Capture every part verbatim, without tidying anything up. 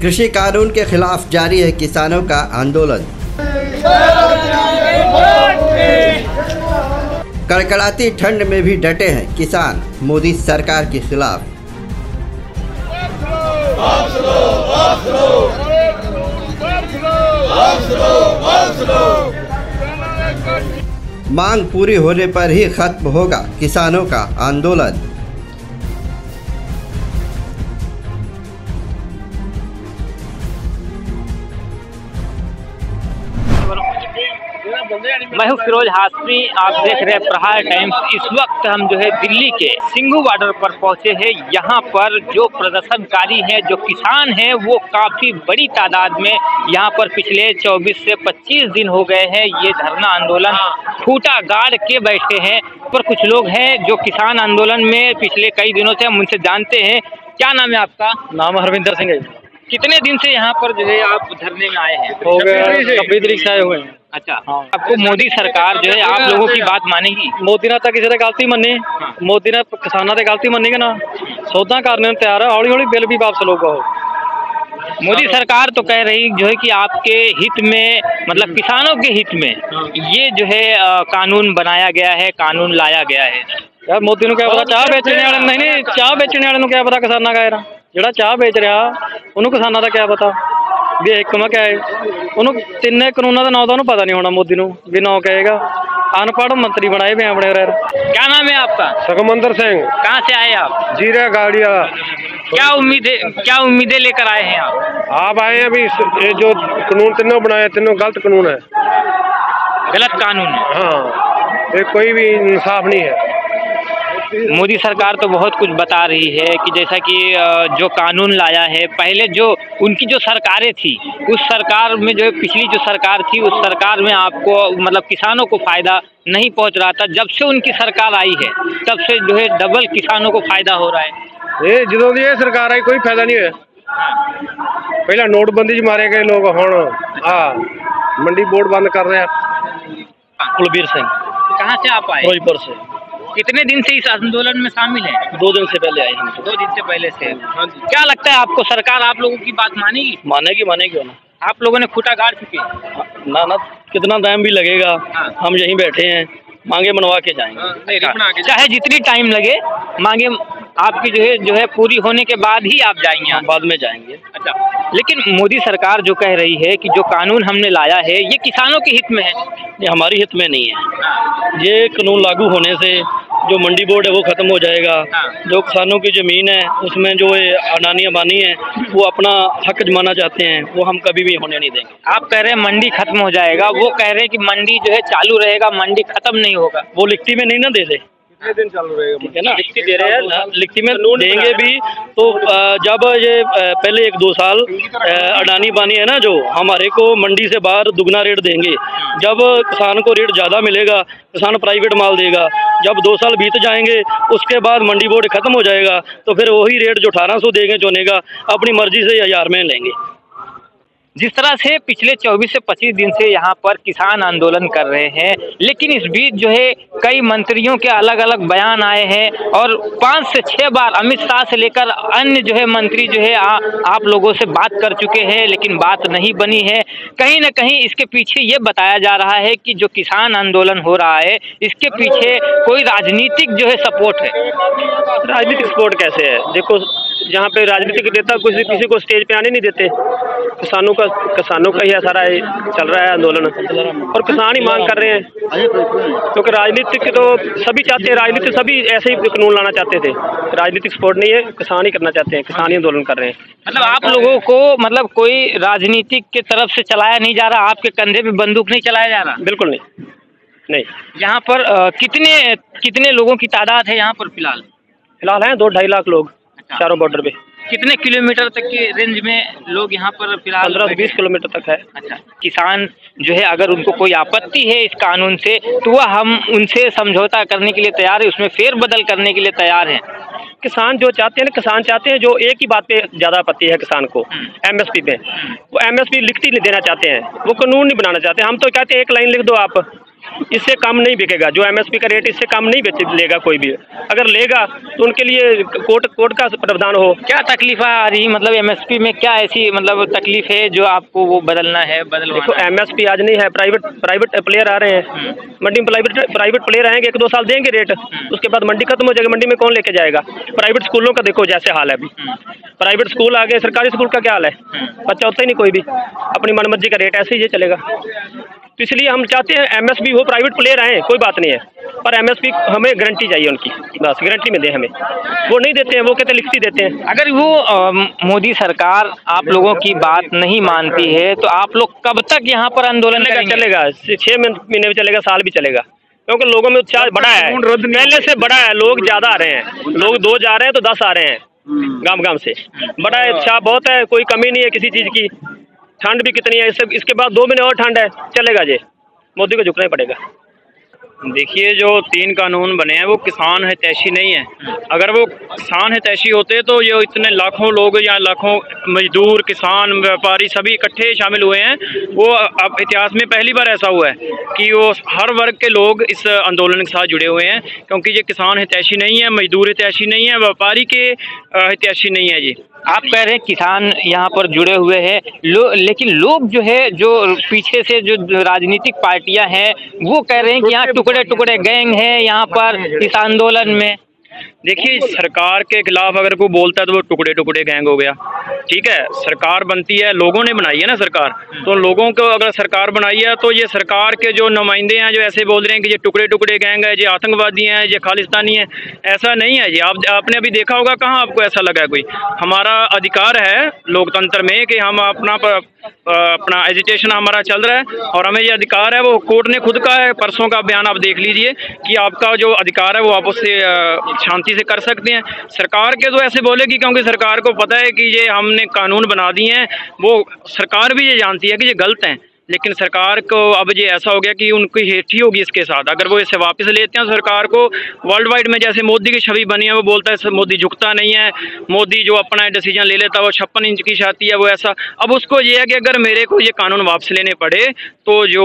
कृषि कानून के खिलाफ जारी है किसानों का आंदोलन। कड़कड़ाती ठंड में भी डटे हैं किसान मोदी सरकार के खिलाफ। मांग पूरी होने पर ही खत्म होगा किसानों का आंदोलन। मैं हूं फिरोज हाशमी, आप देख रहे हैं प्रहार टाइम्स। इस वक्त हम जो है दिल्ली के सिंघू बॉर्डर पर पहुंचे हैं। यहाँ पर जो प्रदर्शनकारी हैं, जो किसान हैं, वो काफ़ी बड़ी तादाद में यहाँ पर पिछले चौबीस से पच्चीस दिन हो गए हैं ये धरना आंदोलन खूंटा गाड़ के बैठे हैं। पर कुछ लोग हैं जो किसान आंदोलन में पिछले कई दिनों से हम उनसे जानते हैं। क्या नाम है आपका? नाम हरविंदर सिंह है। कितने दिन से यहाँ पर जो है आप धरने में आए हैं? हो गया छब्बीस तरीक से आए हुए हैं। अच्छा, हाँ। आपको मोदी सरकार जो है आप लोगों की बात मानेगी? मोदी ने तो किसी ने गलती मनी, हाँ। मोदी ने किसानों की गलती मनी ना सौदा करने तैयार है। हौली हौली बिल भी वापस लोग। मोदी सरकार तो कह रही जो है कि आपके हित में, मतलब किसानों के हित में ये जो है कानून बनाया गया है, कानून लाया गया है। यार मोदी ने क्या पता चाह बेचने वाले नहीं नहीं चाह बेचने वाले क्या पता किसाना का है ਜਿਹੜਾ ਚਾਹ ਵੇਚ ਰਿਹਾ ਉਹਨੂੰ ਕਿਸਾਨਾਂ ਦਾ ਕੀ ਪਤਾ ਵੀ ਇੱਕਮਾ ਕਿਆ ਹੈ। ਉਹਨੂੰ ਤਿੰਨੇ ਕਾਨੂੰਨਾਂ ਦਾ ਨਾਂ ਤਾਂ ਉਹਨੂੰ ਪਤਾ ਨਹੀਂ ਹੋਣਾ ਮੋਦੀ ਨੂੰ ਵੀ ਨਾਂ ਕਹੇਗਾ। अनपढ़ मंत्री बनाए हुए अपने। क्या नाम है आपका? सुखमंदर सिंह। कहाँ से आए आप? जीरा गाड़िया। क्या उम्मीदें क्या उम्मीदें लेकर आए हैं आप? आप आए हैं अभी ये जो कानून तीनों बनाए तीनों गलत कानून है, गलत कानून है। हाँ, ये कोई भी इंसाफ नहीं है। मोदी सरकार तो बहुत कुछ बता रही है कि जैसा कि जो कानून लाया है, पहले जो उनकी जो सरकारें थी उस सरकार में जो पिछली जो सरकार थी उस सरकार में आपको मतलब किसानों को फायदा नहीं पहुंच रहा था। जब से उनकी सरकार आई है तब से जो है डबल किसानों को फायदा हो रहा है। ये जो ये सरकार आई कोई फायदा नहीं है। पहला नोटबंदी च मारे गए लोग, हुण हाँ मंडी बोर्ड बंद कर रहे हैं। कुलबीर सिंह। कहाँ से आप आए? फिरोजपुर से। कितने दिन से इस आंदोलन में शामिल हैं? दो दिन से पहले आए हम। दो दिन से पहले से। क्या लगता है आपको सरकार आप लोगों की बात मानेगी? मानेगी मानेगी ना। आप लोगों ने खूंटा गाड़ चुके हैं? ना ना कितना टाइम भी लगेगा। हाँ। हम यहीं बैठे हैं, मांगे मनवा के जाएंगे। अच्छा। चाहे जितनी टाइम लगे, मांगे आपकी जो है जो है पूरी होने के बाद ही आप जाएंगे? बाद में जाएंगे। अच्छा, लेकिन मोदी सरकार जो कह रही है कि जो कानून हमने लाया है ये किसानों के हित में है। ये हमारी हित में नहीं है। ये कानून लागू होने से जो मंडी बोर्ड है वो खत्म हो जाएगा। हाँ। जो किसानों की ज़मीन है उसमें जो ये अडानी अंबानी है वो अपना हक जमाना चाहते हैं, वो हम कभी भी होने नहीं देंगे। आप कह रहे हैं मंडी खत्म हो जाएगा, वो कह रहे हैं कि मंडी जो है चालू रहेगा, मंडी खत्म नहीं होगा। वो लिखती में नहीं ना दे दे, कितने दिन चालू रहेगा? ठीक है ना, लिखती दे रहे हैं, लिखती में देंगे भी तो जब ये पहले एक दो साल अडानी बानी है ना जो हमारे को मंडी से बाहर दुगना रेट देंगे। जब किसान को रेट ज़्यादा मिलेगा किसान प्राइवेट माल देगा। जब दो साल बीत जाएंगे उसके बाद मंडी बोर्ड खत्म हो जाएगा तो फिर वही रेट जो अठारह सौ देंगे चोने का अपनी मर्जी से हजार में लेंगे। जिस तरह से पिछले चौबीस से पच्चीस दिन से यहाँ पर किसान आंदोलन कर रहे हैं, लेकिन इस बीच जो है कई मंत्रियों के अलग अलग बयान आए हैं और पाँच से छः बार अमित शाह से लेकर अन्य जो है मंत्री जो है आ, आप लोगों से बात कर चुके हैं, लेकिन बात नहीं बनी है। कहीं ना कहीं इसके पीछे ये बताया जा रहा है कि जो किसान आंदोलन हो रहा है इसके पीछे कोई राजनीतिक जो है सपोर्ट है। राजनीतिक सपोर्ट कैसे है? देखो जहाँ पे राजनीतिक नेता किसी किसी को स्टेज पे आने नहीं देते। किसानों का किसानों का ही सारा चल रहा है आंदोलन और किसान ही मांग कर रहे हैं, क्योंकि राजनीतिक तो सभी चाहते हैं, राजनीति सभी ऐसे ही कानून लाना चाहते थे। राजनीतिक सपोर्ट नहीं है, किसान ही करना चाहते हैं, किसान ही आंदोलन कर रहे हैं। मतलब आप लोगों को मतलब कोई राजनीतिक के तरफ से चलाया नहीं जा रहा, आपके कंधे पे बंदूक नहीं चलाया जा रहा? बिल्कुल नहीं नहीं। यहाँ पर आ, कितने कितने लोगों की तादाद है यहाँ पर फिलहाल? फिलहाल हैं दो ढाई लाख लोग चारों बॉर्डर पे। कितने किलोमीटर तक के रेंज में लोग यहाँ पर फिलहाल? पंद्रह से बीस किलोमीटर तक है। अच्छा, किसान जो है अगर उनको कोई आपत्ति है इस कानून से तो वह हम उनसे समझौता करने के लिए तैयार है, उसमें फेरबदल करने के लिए तैयार हैं। किसान जो चाहते हैं ना, किसान चाहते हैं जो एक ही बात पे ज़्यादा आपत्ति है किसान को, एमएसपी पे। वो एमएसपी लिखती नहीं देना चाहते हैं, वो कानून नहीं बनाना चाहते। हम तो कहते हैं एक लाइन लिख दो आप, इससे कम नहीं बिकेगा। जो एमएसपी का रेट इससे कम नहीं बेच लेगा कोई भी। अगर लेगा तो उनके लिए कोर्ट कोर्ट का प्रावधान हो। क्या तकलीफ आ रही, मतलब एमएसपी में क्या ऐसी मतलब तकलीफ है जो आपको वो बदलना है? बदलवाना देखो, एमएसपी आज नहीं है, प्राइवेट प्राइवेट प्लेयर आ रहे हैं मंडी में। प्राइवेट प्राइवेट प्लेयर आएंगे, एक दो साल देंगे रेट, उसके बाद मंडी खत्म हो जाएगी। मंडी में कौन लेके जाएगा? प्राइवेट स्कूलों का देखो जैसे हाल है अभी, प्राइवेट स्कूल आ गए, सरकारी स्कूल का क्या हाल है? बच्चा होता ही नहीं कोई भी, अपनी मनमर्जी का रेट ऐसे ही ये चलेगा। तो इसलिए हम चाहते हैं एमएसपी हो, प्राइवेट प्लेयर आए, कोई बात नहीं है, पर एमएसपी हमें गारंटी चाहिए उनकी, बस गारंटी में दें हमें। वो नहीं देते हैं, वो कहते लिखती देते हैं। अगर वो आ, मोदी सरकार आप लोगों की बात नहीं मानती है तो आप लोग कब तक यहाँ पर आंदोलन करेंगे? चलेगा, छह महीने भी चलेगा, साल भी चलेगा, क्योंकि लोगों में उत्साह बड़ा है, पहले से बड़ा है। लोग ज्यादा आ रहे हैं, लोग दो जा रहे हैं तो दस आ रहे हैं गांव गांव से। बड़ा है, उत्साह बहुत है, कोई कमी नहीं है किसी चीज की। ठंड भी कितनी है, इससे इसके बाद दो महीने और ठंड है, चलेगा जी, मोदी को झुकना ही पड़ेगा। देखिए, जो तीन कानून बने हैं वो किसान हितैषी नहीं है। अगर वो किसान हितैषी होते तो ये इतने लाखों लोग या लाखों मजदूर, किसान, व्यापारी सभी इकट्ठे शामिल हुए हैं। वो अब इतिहास में पहली बार ऐसा हुआ है कि वो हर वर्ग के लोग इस आंदोलन के साथ जुड़े हुए हैं, क्योंकि ये किसान हितैषी नहीं है, मजदूर हितैषी नहीं है, व्यापारी के हितैषी नहीं है जी। आप कह रहे हैं किसान यहाँ पर जुड़े हुए हैं, लो, लेकिन लोग जो है, जो पीछे से जो राजनीतिक पार्टियां हैं, वो कह रहे हैं कि यहाँ टुकड़े टुकड़े गैंग है यहाँ पर इस आंदोलन में। देखिए, सरकार के खिलाफ अगर कोई बोलता है तो वो टुकड़े टुकड़े गैंग हो गया। ठीक है, सरकार बनती है, लोगों ने बनाई है ना सरकार, तो लोगों को अगर सरकार बनाई है तो ये सरकार के जो नुमाइंदे हैं जो ऐसे बोल रहे हैं कि ये टुकड़े टुकड़े गैंग है, ये आतंकवादी हैं, ये खालिस्तानी है, ऐसा नहीं है। ये आप आपने अभी देखा होगा, कहाँ आपको ऐसा लगा है कोई? हमारा अधिकार है लोकतंत्र में कि हम अपना अपना एजिटेशन हमारा चल रहा है और हमें ये अधिकार है, वो कोर्ट ने खुद का है, परसों का बयान आप देख लीजिए कि आपका जो अधिकार है वो आप उससे शांति से कर सकते हैं। सरकार के तो ऐसे बोलेगी क्योंकि सरकार को पता है कि ये हमने कानून बना दिए हैं, वो सरकार भी ये जानती है कि ये गलत हैं, लेकिन सरकार को अब ये ऐसा हो गया कि उनकी हेठी होगी इसके साथ। अगर वो इसे वापस लेते हैं, सरकार को वर्ल्ड वाइड में जैसे मोदी की छवि बनी है, वो बोलता है मोदी झुकता नहीं है, मोदी जो अपना डिसीजन ले लेता है वो छप्पन इंच की छाती है, वो ऐसा। अब उसको ये है कि अगर मेरे को ये कानून वापस लेने पड़े तो जो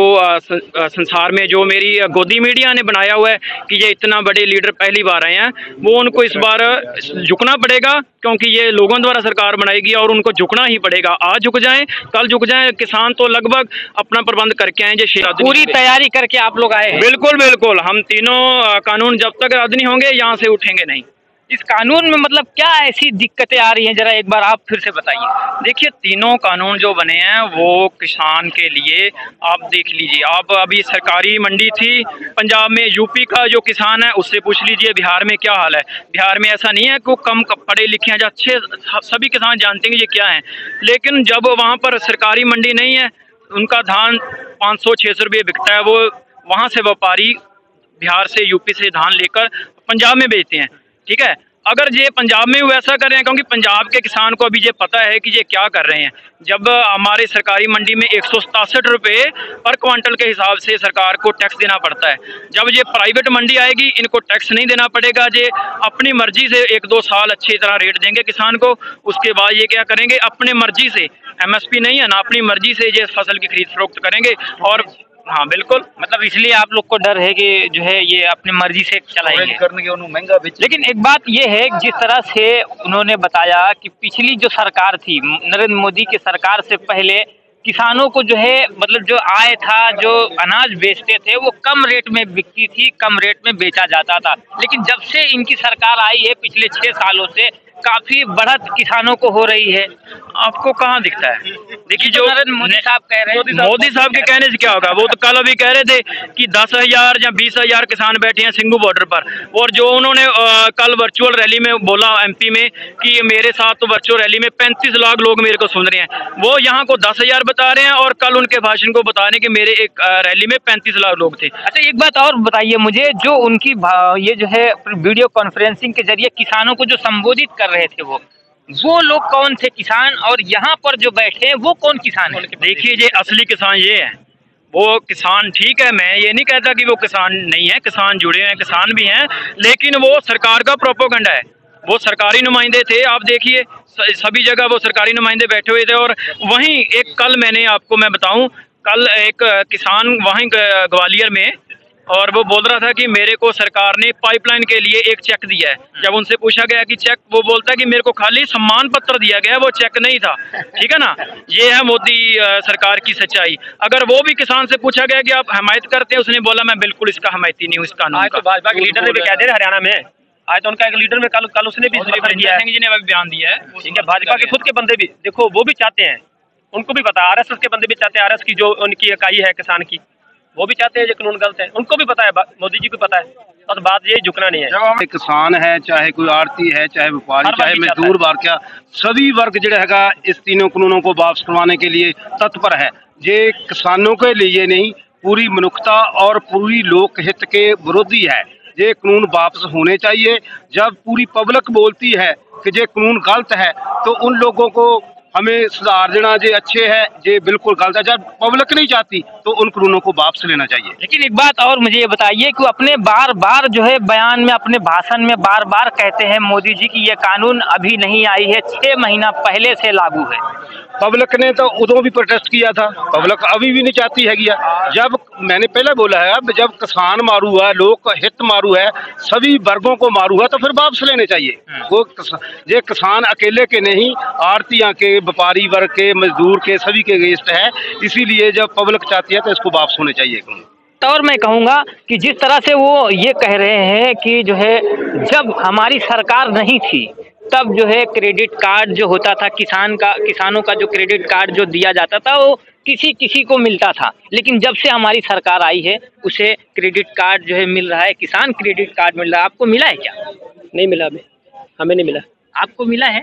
संसार में जो मेरी गोदी मीडिया ने बनाया हुआ है कि ये इतना बड़े लीडर पहली बार आए हैं, वो उनको इस बार झुकना पड़ेगा, क्योंकि ये लोगों द्वारा सरकार बनाएगी और उनको झुकना ही पड़ेगा। आज झुक जाएं, कल झुक जाएं। किसान तो लगभग अपना प्रबंध करके आए, जो पूरी तैयारी करके आप लोग आए हैं? बिल्कुल बिल्कुल, हम तीनों कानून जब तक रद्द नहीं होंगे यहाँ से उठेंगे नहीं। इस कानून में मतलब क्या ऐसी दिक्कतें आ रही हैं, जरा एक बार आप फिर से बताइए। देखिए, तीनों कानून जो बने हैं वो किसान के लिए, आप देख लीजिए, आप अभी सरकारी मंडी थी पंजाब में, यूपी का जो किसान है उससे पूछ लीजिए बिहार में क्या हाल है। बिहार में ऐसा नहीं है कि कम पढ़े लिखे हैं, जो अच्छे सभी किसान जानते हैं ये क्या है, लेकिन जब वहाँ पर सरकारी मंडी नहीं है, उनका धान पाँच सौ छः सौ रुपये बिकता है, वो वहाँ से व्यापारी बिहार से, यूपी से धान लेकर पंजाब में बेचते हैं। ठीक है, अगर ये पंजाब में वैसा कर रहे हैं, क्योंकि पंजाब के किसान को अभी ये पता है कि ये क्या कर रहे हैं। जब हमारे सरकारी मंडी में एक सौ सतासठ रुपये पर क्वांटल के हिसाब से सरकार को टैक्स देना पड़ता है, जब ये प्राइवेट मंडी आएगी इनको टैक्स नहीं देना पड़ेगा। ये अपनी मर्जी से एक दो साल अच्छी तरह रेट देंगे किसान को, उसके बाद ये क्या करेंगे, अपने मर्जी से, एमएसपी नहीं है ना, अपनी मर्जी से ये फसल की खरीद फरोख्त करेंगे। और हाँ बिल्कुल, मतलब इसलिए आप लोग को डर है कि जो है ये अपनी मर्जी से चलाएंगे करने के महंगा। लेकिन एक बात ये है, जिस तरह से उन्होंने बताया कि पिछली जो सरकार थी, नरेंद्र मोदी की सरकार से पहले किसानों को जो है मतलब जो आय था, जो अनाज बेचते थे वो कम रेट में बिकती थी, कम रेट में बेचा जाता था। लेकिन जब से इनकी सरकार आई है पिछले छह सालों से काफी बढ़त किसानों को हो रही है। आपको कहाँ दिखता है? देखिए, जो नरेंद्र मोदी साहब कह रहे हैं, मोदी साहब के कहने से क्या होगा? वो तो कल अभी कह रहे थे कि दस हजार या बीस हजार किसान बैठे हैं सिंघू बॉर्डर पर, और जो उन्होंने आ, कल वर्चुअल रैली में बोला एमपी में कि मेरे साथ तो वर्चुअल रैली में पैंतीस लाख लोग मेरे को सुन रहे हैं, वो यहाँ को दस हजार बता रहे हैं और कल उनके भाषण को बता रहे हैं कि मेरे एक रैली में पैंतीस लाख लोग थे। अच्छा, एक बात और बताइए मुझे, जो उनकी ये जो है वीडियो कॉन्फ्रेंसिंग के जरिए किसानों को जो संबोधित कर रहे थे, वो वो लोग कौन थे किसान, और यहाँ पर जो बैठे हैं वो कौन किसान है? देखिए, ये असली किसान ये है, वो किसान ठीक है, मैं ये नहीं कहता कि वो किसान नहीं है, किसान जुड़े हैं, किसान भी हैं, लेकिन वो सरकार का प्रोपोगंडा है। वो सरकारी नुमाइंदे थे, आप देखिए सभी जगह वो सरकारी नुमाइंदे बैठे हुए थे। और वहीं एक कल मैंने आपको मैं बताऊं, कल एक किसान वहीं ग्वालियर में और वो बोल रहा था कि मेरे को सरकार ने पाइपलाइन के लिए एक चेक दिया है। जब उनसे पूछा गया कि चेक, वो बोलता है कि मेरे को खाली सम्मान पत्र दिया गया, वो चेक नहीं था। ठीक है ना, ये है मोदी सरकार की सच्चाई। अगर वो भी किसान से पूछा गया कि आप हमायत करते हैं, उसने बोला मैं बिल्कुल इसका हमायती नहीं हूँ इस कानून का। तो भाजपा के लीडर ने भी कह दे हरियाणा में, आज तो उनका एक लीडर में कल कल उसने भी सिंह जी ने बयान दिया है। ठीक है, भाजपा के खुद के बंदे भी देखो, वो भी चाहते हैं, उनको भी पता है, आरएसएस के बंदे भी चाहते हैं, आरएस की जो उनकी इकाई है किसान की, वो भी चाहते हैं ये कानून गलत है, उनको भी पता है, मोदी जी को पता है। और बात ये झुकना नहीं है। चाहे किसान है, चाहे कोई आड़ती है, चाहे व्यापारी, चाहे मजदूर वर्ग, क्या सभी वर्ग जो हैगा इस तीनों कानूनों को वापस करवाने के लिए तत्पर है। ये किसानों के लिए नहीं, पूरी मनुष्यता और पूरी लोक हित के विरोधी है। ये कानून वापस होने चाहिए। जब पूरी पब्लिक बोलती है कि ये कानून गलत है, तो उन लोगों को हमें सुधार देना, जे अच्छे है, जे बिल्कुल गलत है। जब पब्लिक नहीं चाहती तो उन कानूनों को वापस लेना चाहिए। लेकिन एक बात और मुझे ये बताइए कि अपने बार बार जो है बयान में, अपने भाषण में बार बार कहते हैं मोदी जी की ये कानून अभी नहीं आई है, छह महीना पहले से लागू है। पब्लिक ने तो उदों भी प्रोटेस्ट किया था, पब्लिक अभी भी नहीं चाहती है गया। जब मैंने पहले बोला है, अब जब किसान मारू है, लोक हित मारू है, सभी वर्गों को मारू है, तो फिर वापस लेने चाहिए। वो ये किसान अकेले के नहीं, आड़तियां के, व्यापारी वर्ग के, मजदूर के, सभी के अगेंस्ट है। इसीलिए जब पब्लिक चाहती है तो इसको वापस होने चाहिए। तो और मैं कहूँगा कि जिस तरह से वो ये कह रहे हैं कि जो है जब हमारी सरकार नहीं थी तब जो है क्रेडिट कार्ड जो होता था किसान का, किसानों का जो क्रेडिट कार्ड जो दिया जाता था वो किसी किसी को मिलता था, लेकिन जब से हमारी सरकार आई है उसे क्रेडिट कार्ड जो है मिल रहा है, किसान क्रेडिट कार्ड मिल रहा है। आपको मिला है क्या? नहीं मिला, हमें हमें नहीं मिला। आपको मिला है?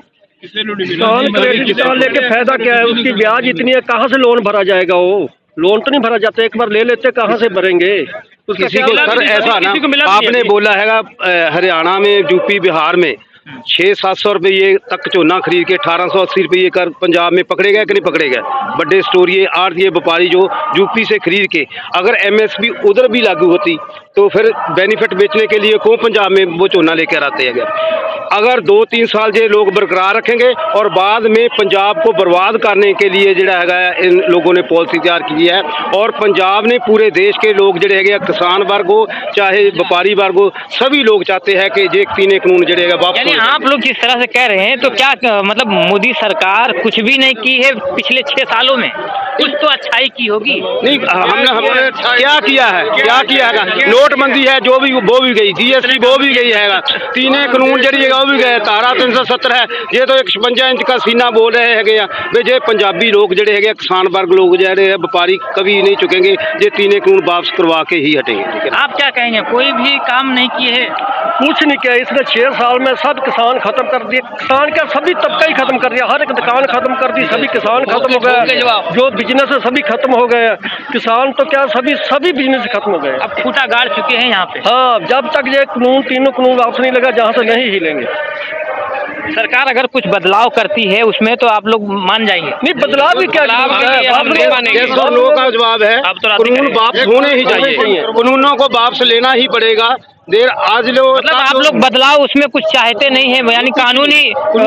किसान क्रेडिट कार्ड लेके फायदा क्या है? उसकी ब्याज इतनी है, कहाँ से लोन भरा जाएगा? वो लोन तो नहीं भरा जाता, एक बार ले लेते कहाँ से भरेंगे? किसी को सर ऐसा ना, आपने बोला है हरियाणा में, यूपी, बिहार में छः सात सौ रुपये तक चोना खरीद के अठारह सौ अस्सी रुपये कर पंजाब में पकड़े गए कि नहीं पकड़े गए? बड़े स्टोरी आड़ती व्यापारी जो यूपी से खरीद के, अगर एमएसपी उधर भी लागू होती तो फिर बेनिफिट बेचने के लिए कौन पंजाब में वो चोना लेकर आते हैं? अगर दो तीन साल ये लोग बरकरार रखेंगे और बाद में पंजाब को बर्बाद करने के लिए जोड़ा है इन लोगों ने पॉलिसी तैयार की है। और पंजाब ने पूरे देश के लोग जोड़े है, किसान वर्ग हो चाहे व्यापारी वर्ग हो, सभी लोग चाहते हैं कि ये तीनों कानून जोड़े है वापस। यानी आप लोग जिस तरह से कह रहे हैं तो क्या मतलब मोदी सरकार कुछ भी नहीं की है पिछले छह सालों में? कुछ तो अच्छाई की होगी। नहीं, हमने हमने क्या किया है? क्या किया है? नोटबंदी है जो भी वो भी गई, जीएसटी वो भी गई है, तीनों कानून जड़ी वो भी गए, धारा तीन सौ सत्तर है। ये तो एक छप्पन इंच का सीना बोल रहे है वे जे पंजाबी लोग जड़े है, किसान वर्ग लोग जड़े है, व्यापारी कभी नहीं चुकेंगे, ये तीनों कानून वापस करवा के ही हटेंगे। आप क्या कहेंगे? कोई भी काम नहीं किए है? कुछ नहीं किया इसने छह साल में। सब किसान खत्म कर दिए, किसान का सभी तबका ही खत्म कर दिया, हर एक दुकान खत्म कर दी, सभी किसान खत्म हो गए, जो बिजनेस है सभी खत्म हो गए। किसान तो क्या, सभी सभी बिजनेस खत्म हो गए। अब खूंटा गाड़ चुके हैं यहाँ पे। हाँ, जब तक ये कानून तीनों कानून वापस नहीं लगा जहाँ से नहीं हिलेंगे। सरकार अगर कुछ बदलाव करती है उसमें तो आप लोग मान जाएंगे? नहीं, बदलाव भी क्या, लोगों का जवाब है कानून वापस होने ही चाहिए, कानूनों को वापस लेना ही पड़ेगा। देर आज लोग मतलब आप लोग बदलाव उसमें कुछ चाहते नहीं है, यानी कानूनी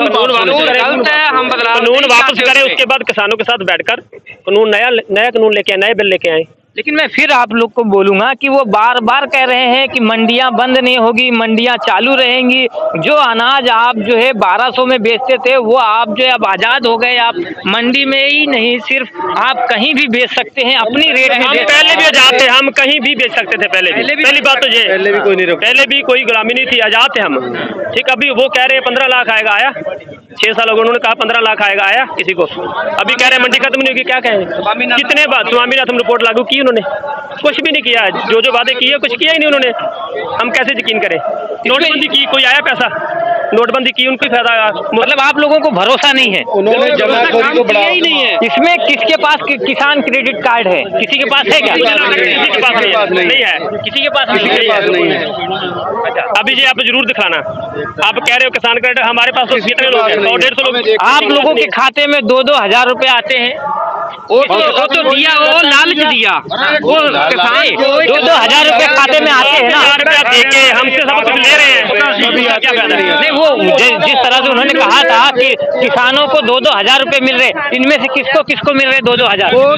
गलत है, हम बदलाव कानून वापस करें, उसके बाद किसानों के साथ बैठकर कानून नया नया कानून लेके आए, नए बिल लेके आए। लेकिन मैं फिर आप लोग को बोलूंगा कि वो बार बार कह रहे हैं कि मंडियां बंद नहीं होगी, मंडियां चालू रहेंगी। जो अनाज आप जो है बारह सौ में बेचते थे वो आप जो है अब आज़ाद हो गए, आप मंडी में ही नहीं सिर्फ आप कहीं भी बेच सकते हैं अपनी रेट में। हम पहले भी आजाद थे, हम कहीं भी बेच सकते थे पहले भी। पहली बात तो ये, पहले भी कोई नहीं रोका, पहले भी कोई गुलामी नहीं थी, आजाद थे हम। ठीक, अभी वो कह रहे हैं पंद्रह लाख आएगा, आया छह साल हो गए, उन्होंने कहा पंद्रह लाख आएगा, आया किसी को? अभी कह रहे हैं मंडी खत्म नहीं होगी, क्या कहें? कितने बार स्वामीनाथन रिपोर्ट लागू की उन्होंने? कुछ भी नहीं किया है, जो जो वादे किए कुछ किया ही नहीं उन्होंने। हम कैसे यकीन करें? नोटबंदी की, कोई आया पैसा? नोटबंदी की, उनको फायदा आया। मतलब आप लोगों को भरोसा नहीं है, उन्होंने जमाखोरी को बढ़ावा ही नहीं है। इसमें किसके पास कि, किसान क्रेडिट कार्ड है? किसी के पास है क्या? किसी के पास नहीं है, किसी के पास किसी के पास नहीं है। अभी जी आप जरूर दिखाना, आप कह रहे हो किसान क्रेडिट, हमारे पास तो कितने लोग हैं? सौ डेढ़ सौ लोग। आप लोगों के खाते में दो दो हजार रुपए आते हैं, वो तो, वो तो दिया, वो लालच दिया, वो किसान दो दो हजार रुपए खाते में आते हैं ना, रुपया दे के हमसे सब कुछ ले रहे हैं, क्या फायदा? नहीं, वो जिस तरह से उन्होंने कहा था कि किसानों को दो दो हजार रुपए मिल रहे, इनमें से किसको किसको मिल रहे दो दो हजार? वो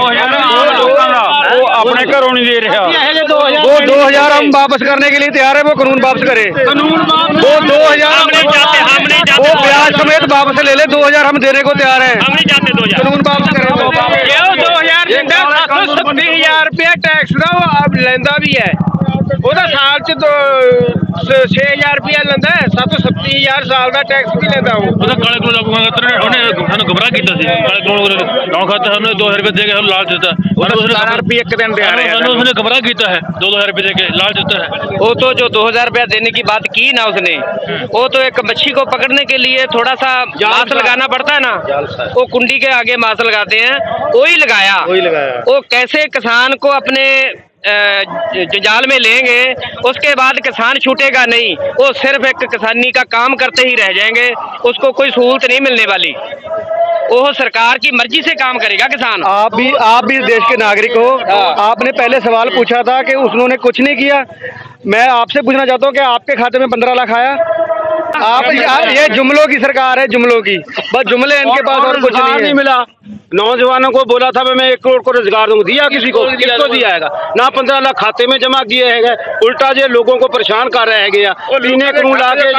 अपने घरों नहीं दे रहे, वो दो हजार हम वापस करने के लिए तैयार है, वो कानून वापस करे, वो दो हजार वो ब्याज समेत वापस ले ले, दो हजार हम देने को तैयार है, हम नहीं चाहते दो हजार कानून वापस करे, दो हजार सत्ती हजार रुपया टैक्स का अब लेंदा भी है, वो साल च तो छे हजार रुपया लेंदा है, सत्त सत्ती हजार साल का टैक्स भी लेंदा हूँ। काले कानून लागू सानू गुमराह किया काले कानून गाँव खाते हमने दो हजार रुपये दे के हम लाल देता है, रुपये एक दिन दे रहे हैं, उसने गुमराह किया है, दो दो हजार रुपये दे के लाल देता है। वो तो जो दो हजार रुपया देने की बात की ना उसने, वो तो एक मच्छी को पकड़ने के लिए थोड़ा सा मांस लगाना पड़ता है ना, वो कुंडी के आगे मांस लगाते हैं, वही लगाया, वही लगाया। वो कैसे किसान को अपने जो जाल में लेंगे, उसके बाद किसान छूटेगा नहीं, वो सिर्फ एक किसानी का काम करते ही रह जाएंगे, उसको कोई सहूलत नहीं मिलने वाली, वो सरकार की मर्जी से काम करेगा किसान। आप भी आप भी देश के नागरिक हो, आपने पहले सवाल पूछा था कि उन्होंने कुछ नहीं किया, मैं आपसे पूछना चाहता हूँ कि आपके खाते में पंद्रह लाख आया? आप ये जुमलों की सरकार है, जुमलों की, बस जुमले इनके पास और कुछ नहीं, नहीं मिला। नौजवानों को बोला था मैं एक करोड़ को रोजगार दूंगा, दिया किसी को? किसको दिया है? ना पंद्रह लाख खाते में जमा किए हैं, उल्टा जो लोगों को परेशान कर रहे हैं, पीने को ला के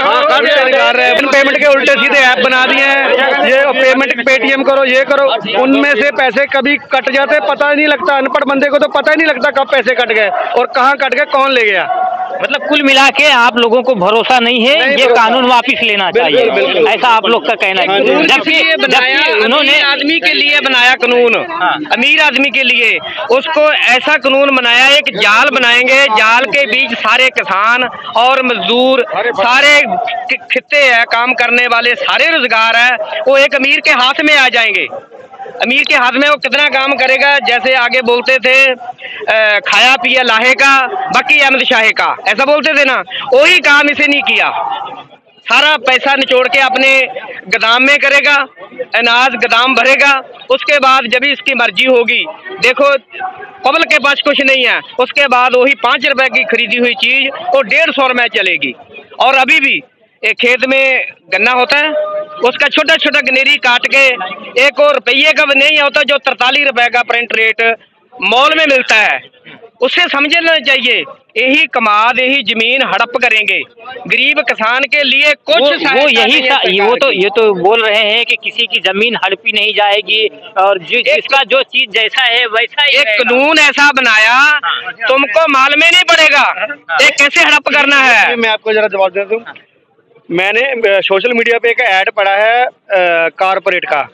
पेमेंट के उल्टे सीधे ऐप बना दिए हैं, ये पेमेंट पेटीएम करो, ये करो, उनमें से पैसे कभी कट जाते पता ही नहीं लगता, अनपढ़ बंदे को तो पता ही नहीं लगता कब पैसे कट गए और कहाँ कट गए, कौन ले गया। मतलब कुल मिला के आप लोगों को भरोसा नहीं है, नहीं ये कानून वापिस लेना चाहिए, ऐसा आप लोग का कहना है। जबकि बनाया उन्होंने आदमी के लिए बनाया कानून, अमीर आदमी के लिए, उसको ऐसा कानून बनाया, एक जाल बनाएंगे, जाल के बीच सारे किसान और मजदूर, सारे खित्ते हैं काम करने वाले, सारे रोजगार है, वो एक अमीर के हाथ में आ जाएंगे। अमीर के हाथ में वो कितना काम करेगा, जैसे आगे बोलते थे आ, खाया पिया लाहे का बाकी अहमद शाहे का, ऐसा बोलते थे ना, वही काम इसे नहीं किया, सारा पैसा निचोड़ के अपने गोदाम में करेगा, अनाज गोदाम भरेगा, उसके बाद जब भी इसकी मर्जी होगी, देखो पब्लिक के पास कुछ नहीं है, उसके बाद वही पाँच रुपए की खरीदी हुई चीज वो डेढ़ सौ रुपये चलेगी। और अभी भी एक खेत में गन्ना होता है, उसका छोटा छोटा गनेरी काट के एक और रुपये का नहीं होता, जो तरतालीस रुपए का प्रिंट रेट मॉल में मिलता है, उससे समझना चाहिए यही कमाद यही जमीन हड़प करेंगे, गरीब किसान के लिए कुछ वो, वो यही वो तो ये तो बोल रहे हैं कि किसी की जमीन हड़पी नहीं जाएगी, और जो जिसका जो चीज जैसा है वैसा ही। एक कानून ऐसा बनाया, तुमको मालूम नहीं पड़ेगा ये कैसे हड़प करना है। मैं आपको जरा जवाब देता हूँ, मैंने सोशल मीडिया पे एक ऐड पढ़ा है कारपोरेट का,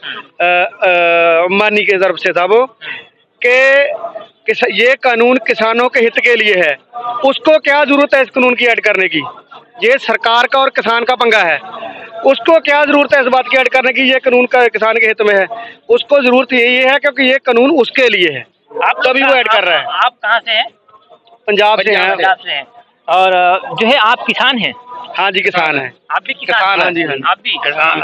अंबानी के तरफ से था वो, कि ये कानून किसानों के हित के लिए है, उसको क्या जरूरत है इस कानून की ऐड करने की, ये सरकार का और किसान का पंगा है, उसको क्या जरूरत है इस बात की ऐड करने की, ये कानून का किसान के हित में है, उसको जरूरत यही है क्योंकि ये कानून उसके लिए है, आप तभी वो ऐड कर रहा है। आप कहाँ से हैं? पंजाब से हैं। पंजाब से हैं, और जो है आप किसान हैं? हाँ जी किसान है। आप भी किसान? हाँ जी, हाँ आप भी किसान?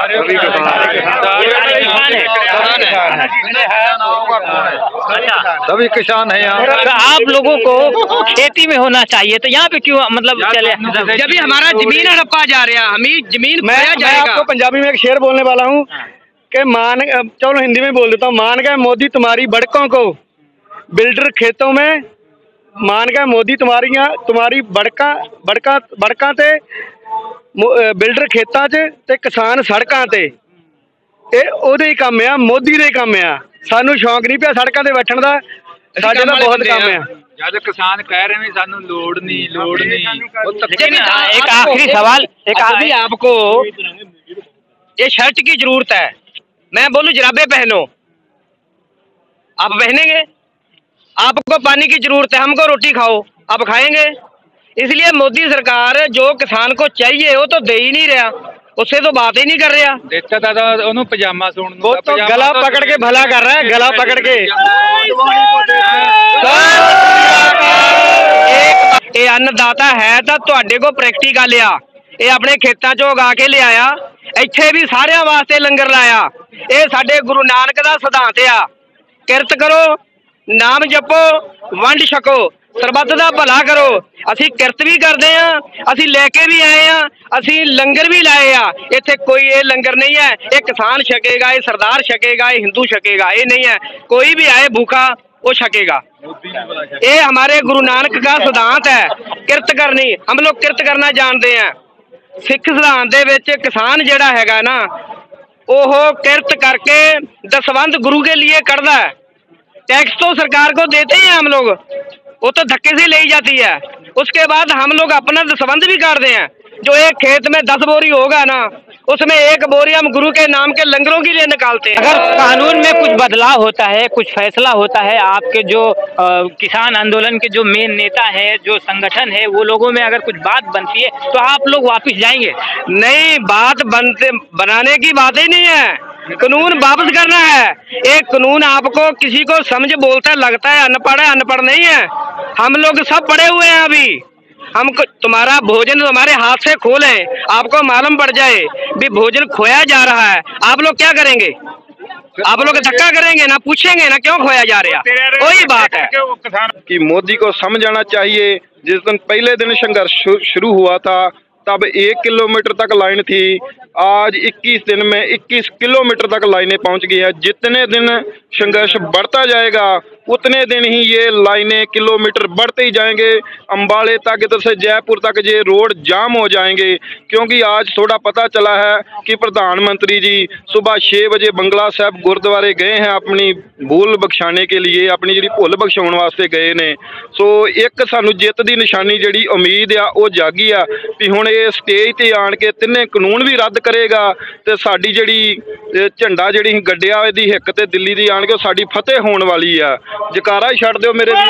सभी किसान है यहाँ। तो आप लोगों को खेती में होना चाहिए, तो यहाँ पे क्यों मतलब चले? जब भी हमारा जमीन हड़पा जा रहा है, हमें जमीन मैं मैं आपको पंजाबी में एक शेर बोलने वाला हूँ कि मान, चलो हिंदी में बोल देता हूँ, मान गए मोदी तुम्हारी बड़कों को, बिल्डर खेतों में मान गए मोदी तुम्हारी तुम्हारी बड़का बड़का बड़का ते बिल्डर खेतां च ते किसान सड़कां ते, ਇਹ ਉਹਦੇ ਹੀ ਕੰਮ ਆ, ਮੋਦੀ ਦੇ ਕੰਮ ਆ, ਸਾਨੂੰ ਸ਼ੌਂਕ ਨਹੀਂ ਪਿਆ ਸੜਕਾਂ ਤੇ ਬੈਠਣ ਦਾ, ਸਾਡੇ ਦਾ ਬਹੁਤ ਕੰਮ ਆ। जब किसान कह रहे हैं सानू लोड नहीं लोड नहीं। लेकिन एक आखिरी सवाल, एक आखिरी आपको ये शर्ट की जरूरत है, मैं बोलूं जराबे पहनो, आप पहनेंगे? आपको पानी की जरूरत है, हमको रोटी खाओ, आप खाएंगे? इसलिए मोदी सरकार जो किसान को चाहिए वो तो दे ही नहीं रहा, उससे तो बात ही नहीं कर रहा। देता था उन्होंने पजामा सुन, वो तो गला पकड़ के भला कर रहा है, गला पकड़ के। ਇਹ ਅੰਨਦਾਤਾ ਹੈ ਤਾਂ ਤੁਹਾਡੇ ਕੋ ਪ੍ਰੈਕਟੀਕਲ ਆ, ਇਹ ਆਪਣੇ ਖੇਤਾਂ ਚੋਂ ਉਗਾ ਕੇ ਲਿਆਇਆ, ਇੱਥੇ ਵੀ ਸਾਰਿਆਂ ਵਾਸਤੇ ਲੰਗਰ ਲਾਇਆ। ਇਹ ਸਾਡੇ ਗੁਰੂ ਨਾਨਕ ਦਾ ਸਿਧਾਂਤ ਆ, ਕਿਰਤ ਕਰੋ, ਨਾਮ ਜਪੋ, ਵੰਡ ਛਕੋ, ਸਰਬੱਤ ਦਾ ਭਲਾ ਕਰੋ। ਅਸੀਂ ਕਿਰਤ ਵੀ ਕਰਦੇ ਆ, ਅਸੀਂ ਲੈ ਕੇ ਵੀ ਆਏ ਆ, ਅਸੀਂ ਲੰਗਰ ਵੀ ਲਾਏ ਆ। ਇੱਥੇ ਕੋਈ ਇਹ ਲੰਗਰ नहीं है ये किसान छकेगा, ये सरदार छकेगा, ये हिंदू छकेगा, ये नहीं है। कोई भी आए भूखा वो छकेगा। ये हमारे गुरु नानक का सिद्धांत है, किरत करनी। हम लोग किरत करना जानते हैं। सिख सिद्धांत दे विच किसान जिहड़ा हैगा ना, ओह किरत करके दसवंध गुरु के लिए करदा है। टैक्स तो सरकार को देते ही हैं हम लोग, वो तो धक्के से ले जाती है। उसके बाद हम लोग अपना दसवंध भी काटते हैं। जो एक खेत में दस बोरी होगा ना, उसमें एक बोरी हम गुरु के नाम के लंगरों के लिए निकालते हैं। अगर कानून में कुछ बदलाव होता है, कुछ फैसला होता है, आपके जो आ, किसान आंदोलन के जो मेन नेता है, जो संगठन है, वो लोगों में अगर कुछ बात बनती है तो आप लोग वापस जाएंगे? नहीं, बात बनते बनाने की बात ही नहीं है, कानून वापस करना है। एक कानून आपको किसी को समझ बोलता लगता है अनपढ़ है, अनपढ़ नहीं है। हम लोग सब पढ़े हुए हैं। अभी हम तुम्हारा भोजन तुम्हारे हाथ से खो लें, आपको मालूम पड़ जाए भी भोजन खोया जा रहा है, आप लोग क्या करेंगे? आप लोग धक्का करेंगे ना, पूछेंगे ना क्यों खोया जा रहा? वही बात है कि मोदी को समझ आना चाहिए। जिस दिन पहले दिन संघर्ष शुरू हुआ था तब एक किलोमीटर तक लाइन थी, आज इक्कीस दिन में इक्कीस किलोमीटर तक लाइनें पहुंच गई है। जितने दिन संघर्ष बढ़ता जाएगा उतने दिन ही ये लाइनें किलोमीटर बढ़ते ही जाएंगे। अंबाले तक इधर से जयपुर तक ये रोड जाम हो जाएंगे, क्योंकि आज थोड़ा पता चला है कि प्रधानमंत्री जी सुबह छः बजे बंगला साहब गुरुद्वारे गए हैं अपनी भूल बख्शाने के लिए, अपनी जी भुल बख्शाने वास्ते गए ने। सो एक सानू जित की निशानी जी उम्मीद आ वो जागी आ भी हुण ये स्टेज ते आण के तिन्ने कानून भी रद्द करेगा ते साडी जिहड़ी झंडा जिहड़ी गड्डिया दी हिक ते दिल्ली दी आण के साडी फतेह होण वाली आ। जकारा ही छड्ड दिओ मेरे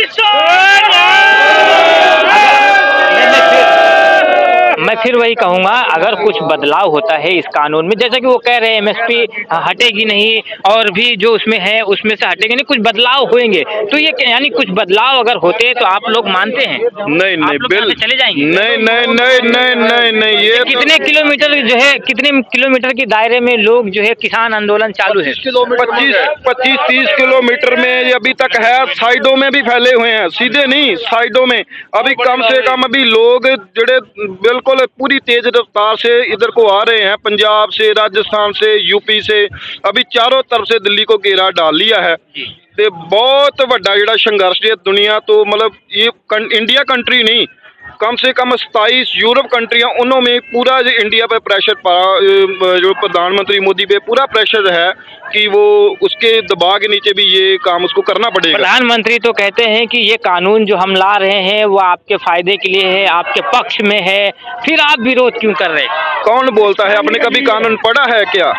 मैं फिर वही कहूँगा, अगर कुछ बदलाव होता है इस कानून में, जैसा कि वो कह रहे हैं एमएसपी हटेगी नहीं और भी जो उसमें है उसमें से हटेगी नहीं, कुछ बदलाव होंगे, तो ये यानी कुछ बदलाव अगर होते तो आप लोग मानते हैं? नहीं नहीं बिल्कुल चले जाएंगे? नहीं नहीं नहीं नहीं नहीं नहीं ये कितने किलोमीटर जो है, कितने किलोमीटर के दायरे में लोग जो है किसान आंदोलन चालू है? पच्चीस पच्चीस तीस किलोमीटर में अभी तक है। साइडों में भी फैले हुए हैं, सीधे नहीं साइडों में। अभी कम से कम अभी लोग जड़े बिल्कुल पूरी तेज रफ्तार से इधर को आ रहे हैं, पंजाब से, राजस्थान से, यूपी से, अभी चारों तरफ से दिल्ली को घेरा डाल लिया है। ते बहुत बड़ा जिहड़ा संघर्ष है दुनिया तो, मतलब ये इंडिया कंट्री नहीं, कम से कम सताईस यूरोप कंट्रियां, उन्हों में पूरा जो इंडिया पे प्रेशर पा, जो प्रधानमंत्री मोदी पे पूरा प्रेशर है कि वो उसके दबाव के नीचे भी ये काम उसको करना पड़ेगा। प्रधानमंत्री तो कहते हैं कि ये कानून जो हम ला रहे हैं वो आपके फायदे के लिए है, आपके पक्ष में है, फिर आप विरोध क्यों कर रहे हैं? कौन बोलता है? आपने कभी कानून पढ़ा है क्या?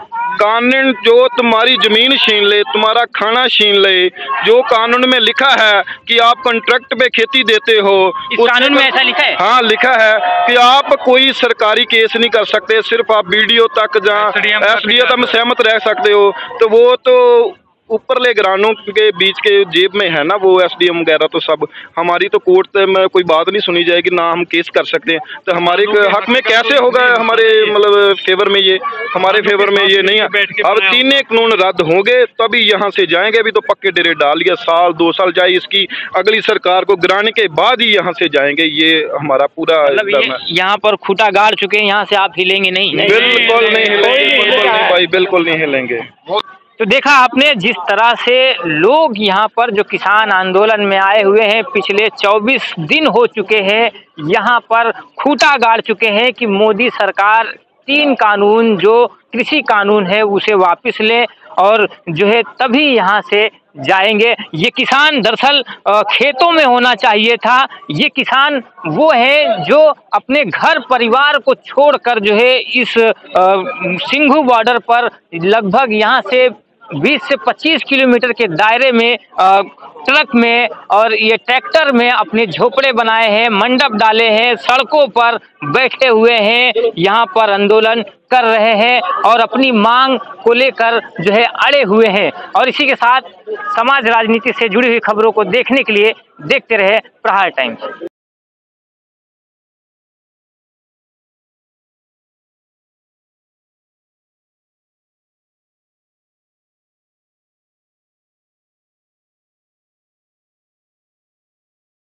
कानून जो तुम्हारी जमीन छीन ले, तुम्हारा खाना छीन ले, जो कानून में लिखा है कि आप कॉन्ट्रैक्ट पे खेती देते हो, इस कानून में ऐसा लिखा है? हाँ लिखा है कि आप कोई सरकारी केस नहीं कर सकते, सिर्फ आप वीडियो तक जहाँ एस डी एम सहमत रह सकते हो। तो वो तो ऊपरले घरानों के बीच के जेब में है ना वो एस डी एम वगैरह, तो सब हमारी तो कोर्ट में कोई बात नहीं सुनी जाएगी, ना हम केस कर सकते हैं। तो हमारे हक में कैसे होगा हमारे मतलब फेवर में ये, हमारे फेवर में ये नहीं है। अब तीनों कानून रद्द होंगे तभी यहाँ से जाएंगे। अभी तो पक्के डेरे डाल लिया, साल दो साल जाए इसकी अगली सरकार को गिराने के बाद ही यहाँ से जाएंगे, ये हमारा पूरा मतलब यहाँ पर खूटा गाड़ चुके हैं, यहाँ से आप हिलेंगे नहीं? बिल्कुल नहीं हिलेंगे, बिल्कुल नहीं भाई, बिल्कुल नहीं हिलेंगे। तो देखा आपने जिस तरह से लोग यहाँ पर जो किसान आंदोलन में आए हुए हैं, पिछले चौबीस दिन हो चुके हैं, यहाँ पर खूंटा गाड़ चुके हैं कि मोदी सरकार तीन कानून जो कृषि कानून है उसे वापस ले और जो है तभी यहाँ से जाएंगे। ये किसान दरअसल खेतों में होना चाहिए था। ये किसान वो है जो अपने घर परिवार को छोड़कर जो है इस सिंघू बॉर्डर पर लगभग यहाँ से बीस से पच्चीस किलोमीटर के दायरे में आ, ट्रक में और ये ट्रैक्टर में अपने झोपड़े बनाए हैं, मंडप डाले हैं, सड़कों पर बैठे हुए हैं, यहाँ पर आंदोलन कर रहे हैं और अपनी मांग को लेकर जो है अड़े हुए हैं। और इसी के साथ समाज राजनीति से जुड़ी हुई खबरों को देखने के लिए देखते रहे प्रहार टाइम्स।